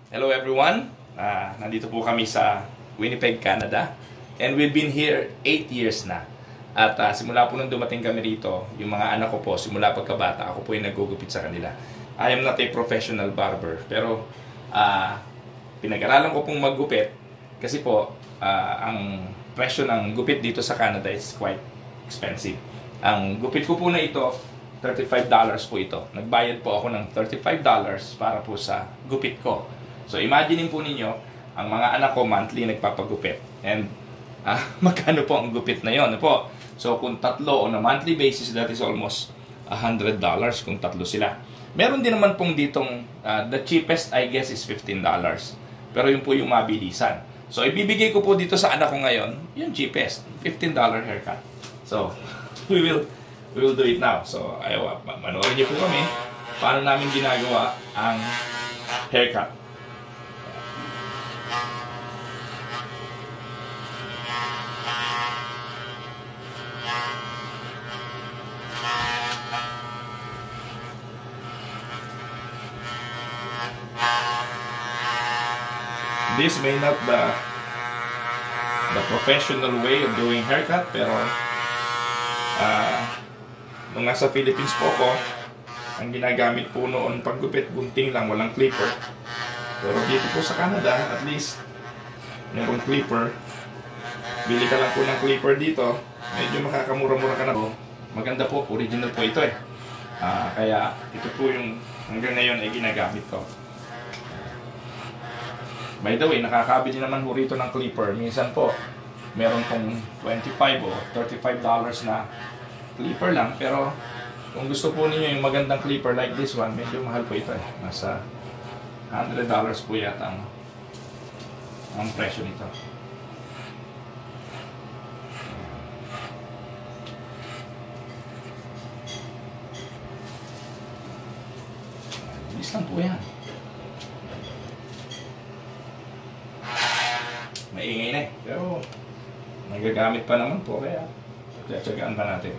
Hello everyone. Nandito po kami sa Winnipeg, Canada. And we've been here 8 years na. At simula po nung dumating kami rito, yung mga anak ko po, simula pagkabata, ako po yung nagugupit sa kanila. I am not a professional barber. Pero pinag-aralan ko pong maggupit kasi po ang presyo ng gupit dito sa Canada is quite expensive. Ang gupit ko po na ito, $35 po ito. Nagbayad po ako ng $35 para po sa gupit ko. So, imagine po ninyo, ang mga anak ko monthly nagpapagupit. And, magkano po ang gupit na yon po? So, kung tatlo on a monthly basis, that is almost $100 kung tatlo sila. Meron din naman pong ditong, the cheapest I guess is $15. Pero yun po yung mabilisan. So, ibibigay ko po dito sa anak ko ngayon, yung cheapest, $15 haircut. So, we will do it now. So, manoorin niyo po kami paano namin ginagawa ang haircut. This may not the professional way of doing haircut, pero nung nasa Philippines po ako, ang ginagamit po noon paggupit, gunting lang, walang clipper. Pero dito po sa Canada, at least mayroong clipper. Bili ka lang po ng clipper dito, medyo makakamura-mura ka na po. Maganda po, original po ito eh. Kaya ito po yung hanggang ngayon ay ginagamit ko. By the way, nakakabili naman po rito ng clipper. Minsan po, meron pong $25 o $35 na clipper lang. Pero kung gusto po ninyo yung magandang clipper like this one, medyo mahal po ito eh. Nasa $100 po yata ang presyo nito. Bilis lang po yan. Maingay na eh. Pero nagagamit pa naman po, kaya tiyatsagaan pa natin.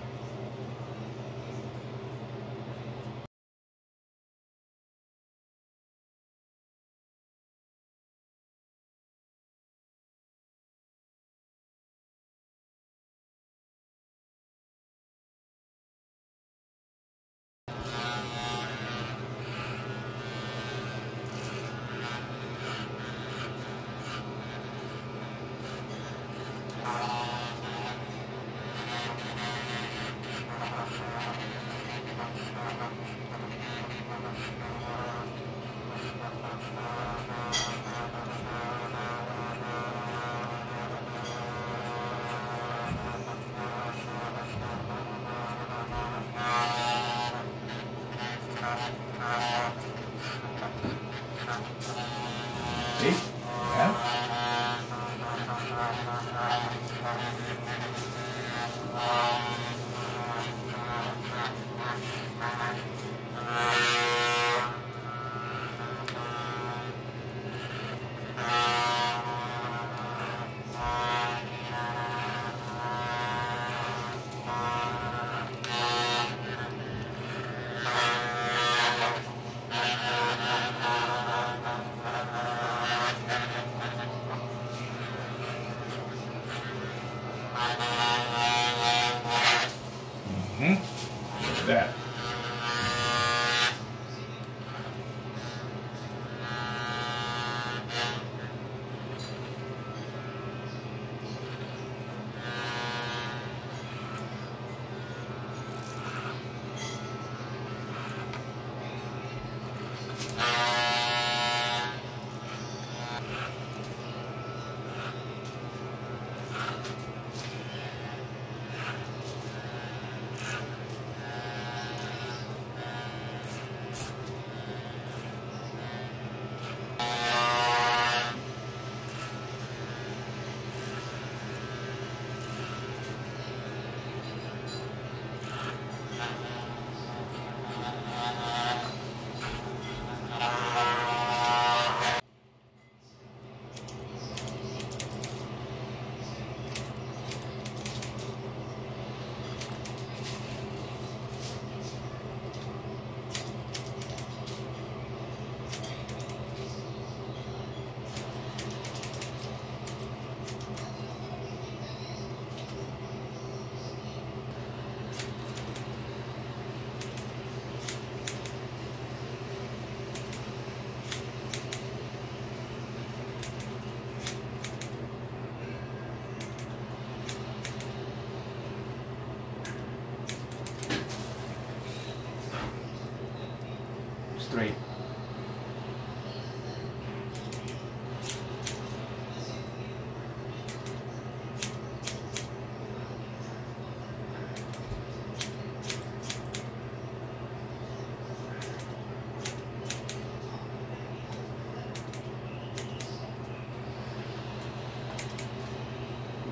See? Yeah.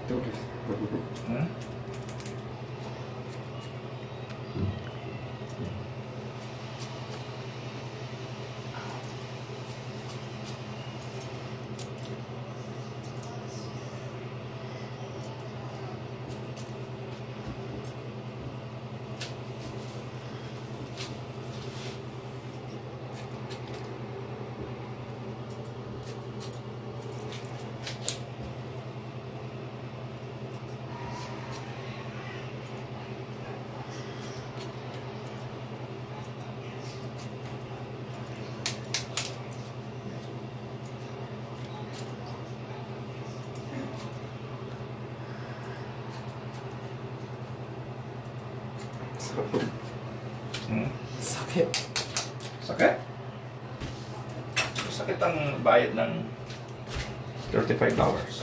Hmm? Hmm? Sakit. Sakit? Sakit ang bayad ng $35.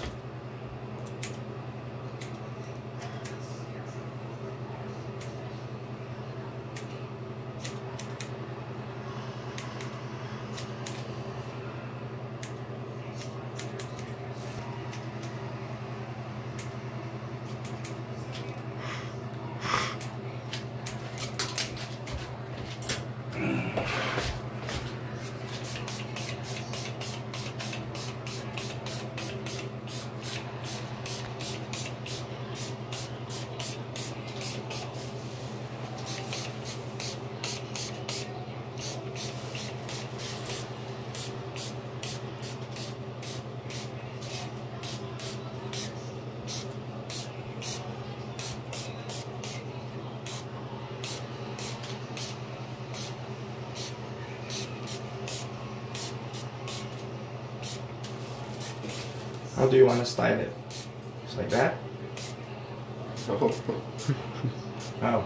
How do you want to style it? Just like that? Oh. How?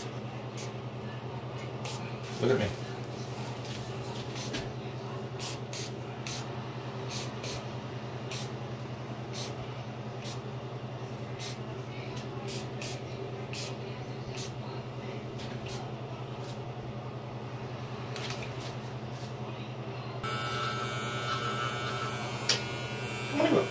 Look at me. Look.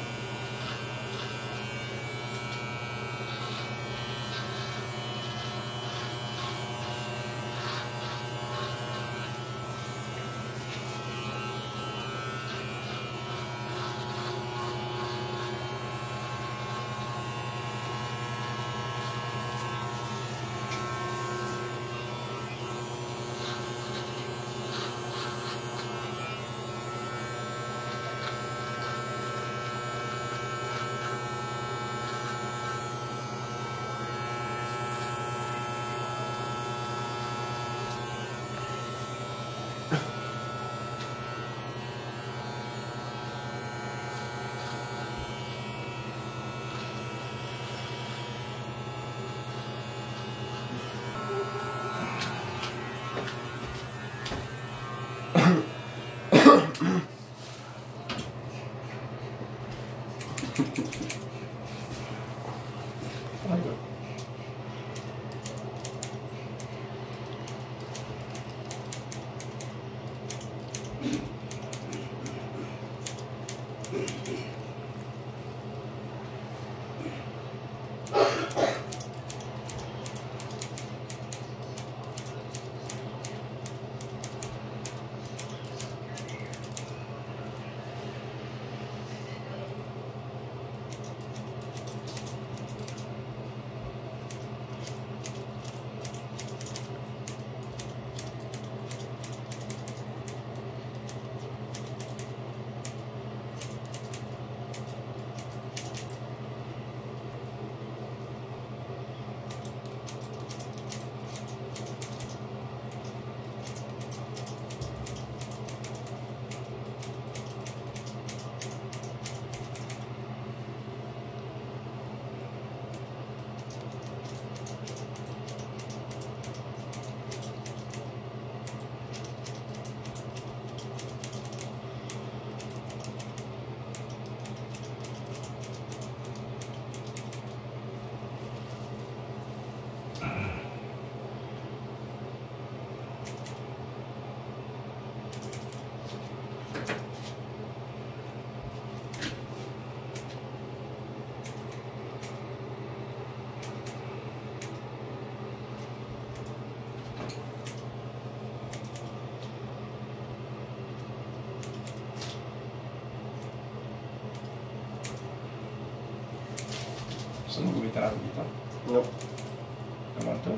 Gusto mo gumitan natin dito? Nope. Naman to?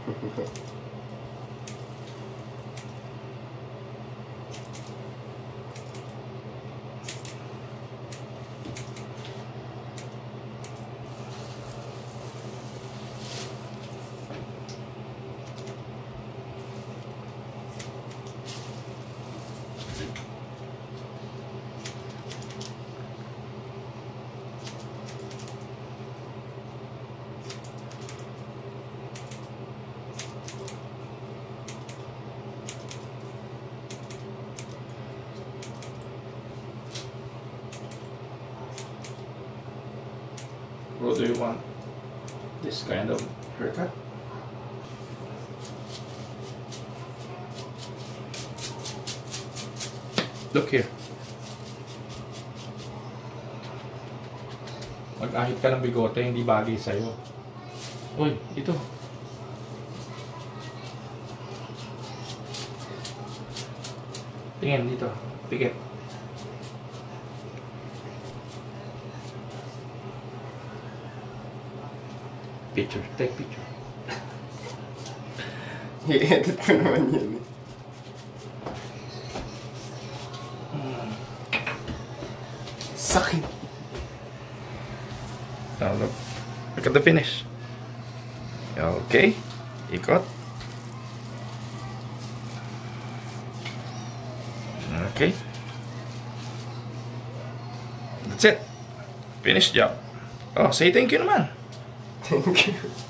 What do you want? This kind of haircut? Look here. Mag-ahit ka ng bigote, hindi bagay sa'yo. Uy, ito. Tingin dito. Pikit. Picture. Take picture. I-edit ko naman yun eh. Sakit. Now look. Look at the finish. Okay. Ikot. Okay. That's it. Finished job. Oh, say thank you naman. Thank you.